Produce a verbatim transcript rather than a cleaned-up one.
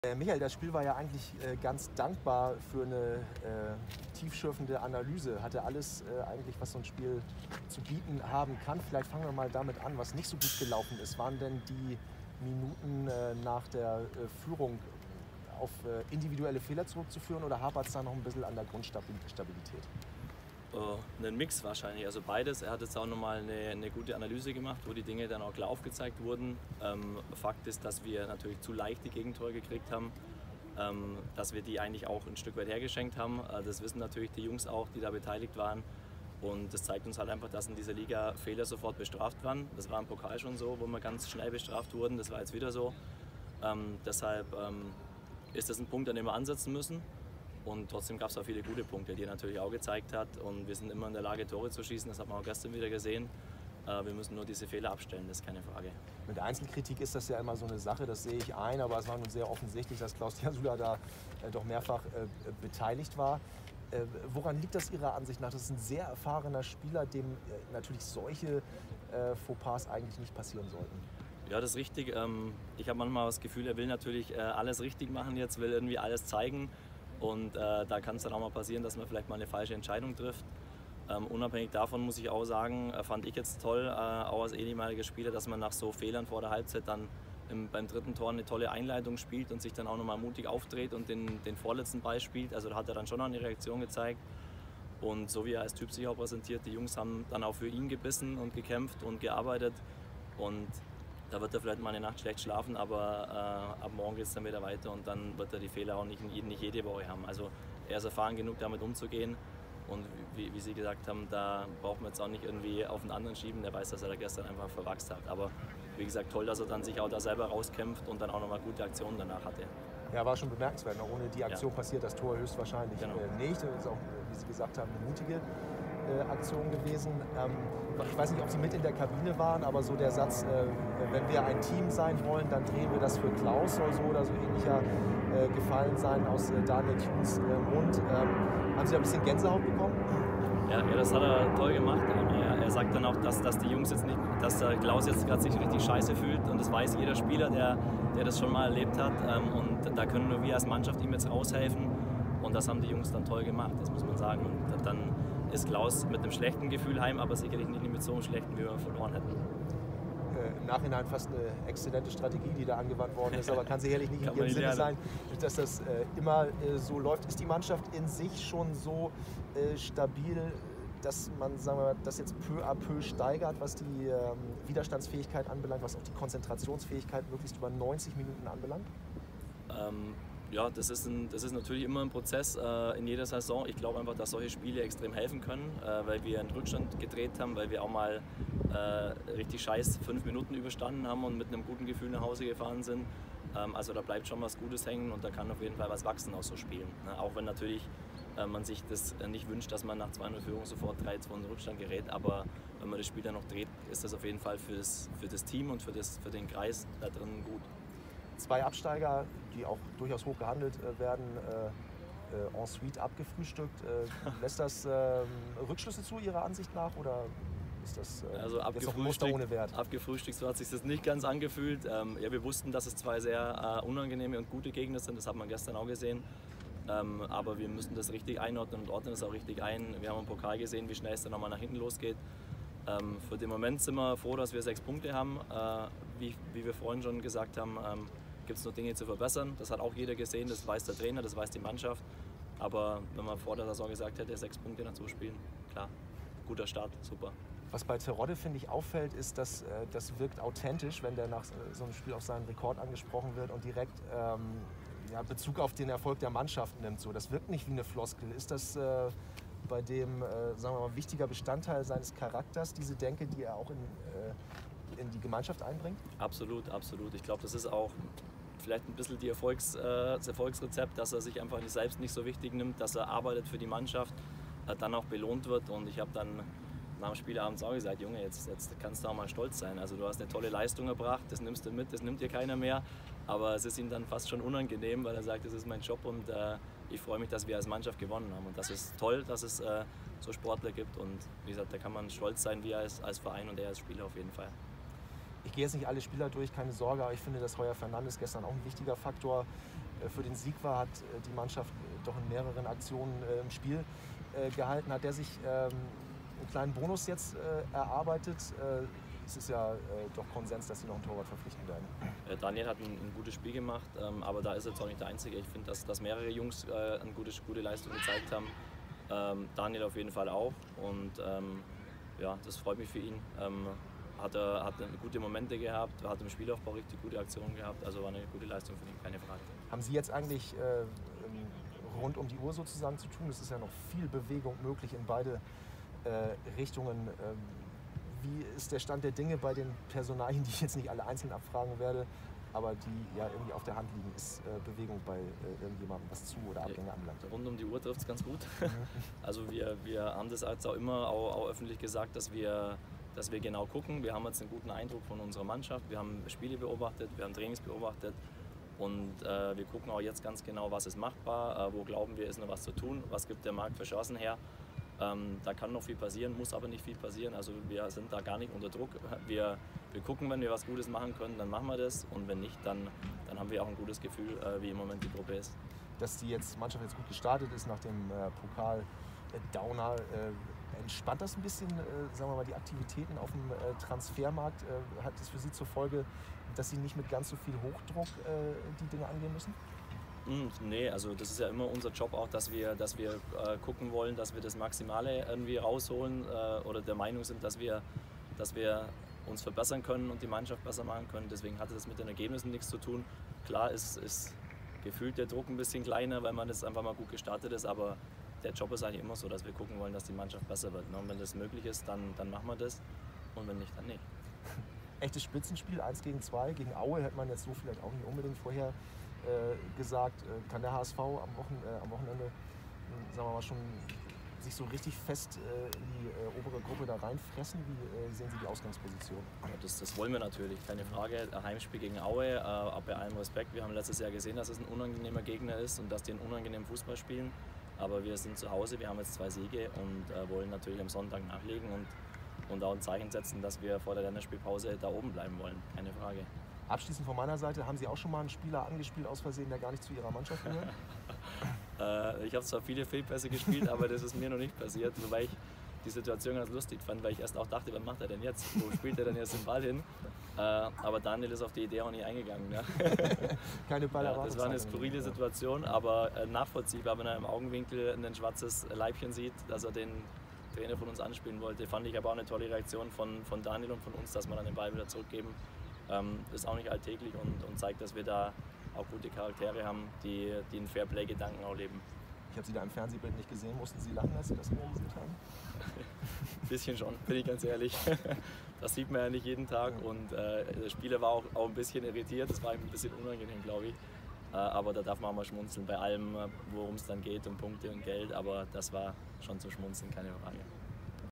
Äh, Michael, das Spiel war ja eigentlich äh, ganz dankbar für eine äh, tiefschürfende Analyse. Hatte alles äh, eigentlich, was so ein Spiel zu bieten haben kann. Vielleicht fangen wir mal damit an, was nicht so gut gelaufen ist. Waren denn die Minuten äh, nach der äh, Führung auf äh, individuelle Fehler zurückzuführen oder hapert es da noch ein bisschen an der Grundstabilität? Äh, einen Mix wahrscheinlich, also beides. Er hat jetzt auch nochmal eine, eine gute Analyse gemacht, wo die Dinge dann auch klar aufgezeigt wurden. Ähm, Fakt ist, dass wir natürlich zu leicht die Gegentore gekriegt haben, ähm, dass wir die eigentlich auch ein Stück weit hergeschenkt haben. Äh, das wissen natürlich die Jungs auch, die da beteiligt waren. Und das zeigt uns halt einfach, dass in dieser Liga Fehler sofort bestraft werden. Das war im Pokal schon so, wo wir ganz schnell bestraft wurden. Das war jetzt wieder so. Ähm, deshalb ähm, ist das ein Punkt, an dem wir ansetzen müssen. Und trotzdem gab es auch viele gute Punkte, die er natürlich auch gezeigt hat. Und wir sind immer in der Lage, Tore zu schießen. Das hat man auch gestern wieder gesehen. Äh, wir müssen nur diese Fehler abstellen, das ist keine Frage. Mit der Einzelkritik ist das ja immer so eine Sache, das sehe ich ein. Aber es war nun sehr offensichtlich, dass Klaus Jasula da äh, doch mehrfach äh, beteiligt war. Äh, woran liegt das Ihrer Ansicht nach? Das ist ein sehr erfahrener Spieler, dem äh, natürlich solche äh, Fauxpas eigentlich nicht passieren sollten. Ja, das ist richtig. Ähm, ich habe manchmal das Gefühl, er will natürlich äh, alles richtig machen jetzt, will irgendwie alles zeigen. Und äh, da kann es dann auch mal passieren, dass man vielleicht mal eine falsche Entscheidung trifft. Ähm, unabhängig davon muss ich auch sagen, äh, fand ich jetzt toll, äh, auch als ehemaliger Spieler, dass man nach so Fehlern vor der Halbzeit dann im, beim dritten Tor eine tolle Einleitung spielt und sich dann auch nochmal mutig aufdreht und den, den vorletzten Ball spielt. Also da hat er dann schon noch eine Reaktion gezeigt. Und so wie er als Typ sich auch präsentiert, die Jungs haben dann auch für ihn gebissen und gekämpft und gearbeitet. Und da wird er vielleicht mal eine Nacht schlecht schlafen, aber äh, ab morgen geht es dann wieder weiter und dann wird er die Fehler auch nicht, nicht jede Woche haben. Also er ist erfahren genug, damit umzugehen und wie, wie Sie gesagt haben, da braucht man jetzt auch nicht irgendwie auf den anderen schieben, der weiß, dass er da gestern einfach verwachst hat. Aber wie gesagt, toll, dass er dann sich auch da selber rauskämpft und dann auch nochmal gute Aktionen danach hatte. Ja, war schon bemerkenswert. Ohne die Aktion ja. passiert das Tor höchstwahrscheinlich genau. äh, nicht. Das ist auch, wie Sie gesagt haben, eine mutige äh, Aktion gewesen. Ähm, ich weiß nicht, ob Sie mit in der Kabine waren, aber so der Satz, äh, wenn wir ein Team sein wollen, dann drehen wir das für Klaus, soll so oder so ähnlicher äh, gefallen sein aus äh, Daniel Thuns äh, Mund. Ähm, haben Sie da ein bisschen Gänsehaut bekommen? Ja, ja, das hat er toll gemacht. Er, er sagt dann auch, dass, dass die Jungs jetzt nicht, dass der Klaus jetzt gerade sich richtig scheiße fühlt und das weiß jeder Spieler, der, der das schon mal erlebt hat. Und da können nur wir als Mannschaft ihm jetzt raushelfen und das haben die Jungs dann toll gemacht, das muss man sagen. Und dann ist Klaus mit einem schlechten Gefühl heim, aber sicherlich nicht mit so einem schlechten, wie wir verloren hätten. Äh, Im Nachhinein fast eine exzellente Strategie, die da angewandt worden ist, aber kann sicherlich nicht in Ihrem Sinne sein, dass das äh, immer äh, so läuft. Ist die Mannschaft in sich schon so äh, stabil, dass man, sagen wir mal, das jetzt peu à peu steigert, was die ähm, Widerstandsfähigkeit anbelangt, was auch die Konzentrationsfähigkeit möglichst über neunzig Minuten anbelangt? Ähm, ja, das ist, ein, das ist natürlich immer ein Prozess äh, in jeder Saison. Ich glaube einfach, dass solche Spiele extrem helfen können, äh, weil wir einen Rückstand gedreht haben, weil wir auch mal äh, richtig scheiß fünf Minuten überstanden haben und mit einem guten Gefühl nach Hause gefahren sind. Ähm, also da bleibt schon was Gutes hängen und da kann auf jeden Fall was wachsen aus so Spielen. Ne? Auch wenn natürlich äh, man sich das nicht wünscht, dass man nach zwei null Führung sofort drei zwei in Rückstand gerät, aber wenn man das Spiel dann noch dreht, ist das auf jeden Fall für das, für das Team und für, das, für den Kreis da drin gut. Zwei Absteiger, die auch durchaus hoch gehandelt äh, werden, äh, äh, en suite abgefrühstückt. Äh, lässt das äh, Rückschlüsse zu Ihrer Ansicht nach oder ist das äh, also jetzt noch ein Muster ohne Wert? Abgefrühstückt, so hat sich das nicht ganz angefühlt. Ähm, ja, wir wussten, dass es zwei sehr äh, unangenehme und gute Gegner sind, das hat man gestern auch gesehen. Ähm, aber wir müssen das richtig einordnen und ordnen es auch richtig ein. Wir haben im Pokal gesehen, wie schnell es dann nochmal nach hinten losgeht. Ähm, für den Moment sind wir froh, dass wir sechs Punkte haben. Äh, wie, wie wir vorhin schon gesagt haben, ähm, gibt es noch Dinge zu verbessern. Das hat auch jeder gesehen, das weiß der Trainer, das weiß die Mannschaft. Aber wenn man vor der Saison gesagt hätte, sechs Punkte dazu spielen, klar, guter Start, super. Was bei Terodde, finde ich, auffällt, ist, dass äh, das wirkt authentisch, wenn der nach so einem Spiel auf seinen Rekord angesprochen wird und direkt ähm, ja, Bezug auf den Erfolg der Mannschaft nimmt. So, das wirkt nicht wie eine Floskel. Ist das äh, bei dem, äh, sagen wir mal, wichtiger Bestandteil seines Charakters, diese Denke, die er auch in, äh, in die Gemeinschaft einbringt? Absolut, absolut. Ich glaube, das ist auch vielleicht ein bisschen die Erfolgs, äh, das Erfolgsrezept, dass er sich einfach nicht selbst nicht so wichtig nimmt, dass er arbeitet für die Mannschaft, äh, dann auch belohnt wird. Und ich habe dann nach dem Spiel abends auch gesagt, Junge, jetzt, jetzt kannst du auch mal stolz sein. Also du hast eine tolle Leistung erbracht, das nimmst du mit, das nimmt dir keiner mehr. Aber es ist ihm dann fast schon unangenehm, weil er sagt, das ist mein Job und äh, ich freue mich, dass wir als Mannschaft gewonnen haben. Und das ist toll, dass es äh, so Sportler gibt. Und wie gesagt, da kann man stolz sein, wir als, als Verein und er als Spieler auf jeden Fall. Ich gehe jetzt nicht alle Spieler durch, keine Sorge, aber ich finde, dass Heuer Fernandes gestern auch ein wichtiger Faktor äh, für den Sieg war, hat äh, die Mannschaft äh, doch in mehreren Aktionen äh, im Spiel äh, gehalten. Hat der sich ähm, einen kleinen Bonus jetzt äh, erarbeitet? Äh, es ist ja äh, doch Konsens, dass sie noch einen Torwart verpflichten werden. Äh, Daniel hat ein, ein gutes Spiel gemacht, ähm, aber da ist er jetzt auch nicht der Einzige. Ich finde, dass, dass mehrere Jungs äh, eine gute, gute Leistung gezeigt haben. Ähm, Daniel auf jeden Fall auch. Und ähm, ja, das freut mich für ihn. Ähm, hat er hat gute Momente gehabt, hat im Spielaufbau richtig gute Aktionen gehabt. Also war eine gute Leistung für ihn, keine Frage. Haben Sie jetzt eigentlich äh, rund um die Uhr sozusagen zu tun? Es ist ja noch viel Bewegung möglich in beide äh, Richtungen. Ähm, wie ist der Stand der Dinge bei den Personalien, die ich jetzt nicht alle einzeln abfragen werde, aber die ja irgendwie auf der Hand liegen? Ist äh, Bewegung bei äh, irgendjemandem, was zu- oder Abgänge anbelangt? Rund um die Uhr trifft es ganz gut. Also wir, wir haben das jetzt auch immer auch, auch öffentlich gesagt, dass wir, dass wir genau gucken. Wir haben jetzt einen guten Eindruck von unserer Mannschaft. Wir haben Spiele beobachtet, wir haben Trainings beobachtet und äh, wir gucken auch jetzt ganz genau, was ist machbar, äh, wo glauben wir, ist noch was zu tun, was gibt der Markt für Chancen her. Ähm, da kann noch viel passieren, muss aber nicht viel passieren. Also wir sind da gar nicht unter Druck. Wir, wir gucken, wenn wir was Gutes machen können, dann machen wir das. Und wenn nicht, dann, dann haben wir auch ein gutes Gefühl, äh, wie im Moment die Gruppe ist. Dass die jetzt, Mannschaft jetzt gut gestartet ist nach dem äh, Pokal-Downer, äh, entspannt das ein bisschen, äh, sagen wir mal, die Aktivitäten auf dem äh, Transfermarkt? Äh, hat das für Sie zur Folge, dass Sie nicht mit ganz so viel Hochdruck äh, die Dinge angehen müssen? Nee, also das ist ja immer unser Job auch, dass wir, dass wir äh, gucken wollen, dass wir das Maximale irgendwie rausholen äh, oder der Meinung sind, dass wir, dass wir uns verbessern können und die Mannschaft besser machen können. Deswegen hatte das mit den Ergebnissen nichts zu tun. Klar ist, ist gefühlt der Druck ein bisschen kleiner, weil man das einfach mal gut gestartet ist, aber der Job ist eigentlich immer so, dass wir gucken wollen, dass die Mannschaft besser wird. Ne? Und wenn das möglich ist, dann, dann machen wir das und wenn nicht, dann nicht. Echtes Spitzenspiel, eins gegen zwei, gegen Aue hätte man jetzt so vielleicht auch nicht unbedingt vorher Äh, gesagt, äh, kann der H S V am, Wochen, äh, am Wochenende äh, sagen wir mal, schon sich so richtig fest äh, in die äh, obere Gruppe da reinfressen? Wie äh, sehen Sie die Ausgangsposition? Ja, das, das wollen wir natürlich, keine Frage. Ein Heimspiel gegen Aue, äh, auch bei allem Respekt. Wir haben letztes Jahr gesehen, dass es ein unangenehmer Gegner ist und dass die einen unangenehmen Fußball spielen. Aber wir sind zu Hause, wir haben jetzt zwei Siege und äh, wollen natürlich am Sonntag nachlegen und, und auch ein Zeichen setzen, dass wir vor der Länderspielpause da oben bleiben wollen, keine Frage. Abschließend von meiner Seite, haben Sie auch schon mal einen Spieler angespielt aus Versehen, der gar nicht zu Ihrer Mannschaft gehört? äh, ich habe zwar viele Fehlpässe gespielt, aber das ist mir noch nicht passiert, wobei ich die Situation ganz lustig fand, weil ich erst auch dachte, was macht er denn jetzt? Wo spielt er denn jetzt den Ball hin? Äh, aber Daniel ist auf die Idee auch nicht eingegangen. Ja. Keine Ballerwartung. Ja, das war eine skurrile Situation, aber äh, nachvollziehbar, wenn er im Augenwinkel ein schwarzes Leibchen sieht, dass er den Trainer von uns anspielen wollte. Fand ich aber auch eine tolle Reaktion von, von Daniel und von uns, dass wir dann den Ball wieder zurückgeben. Ähm, ist auch nicht alltäglich und, und zeigt, dass wir da auch gute Charaktere haben, die, die einen Fairplay-Gedanken auch leben. Ich habe Sie da im Fernsehbild nicht gesehen. Mussten Sie lachen, als Sie das realisiert haben? Ein bisschen schon, bin ich ganz ehrlich. Das sieht man ja nicht jeden Tag und äh, der Spieler war auch, auch ein bisschen irritiert. Das war ihm ein bisschen unangenehm, glaube ich. Äh, aber da darf man auch mal schmunzeln bei allem, worum es dann geht, um Punkte und Geld. Aber das war schon zu schmunzeln, keine Frage.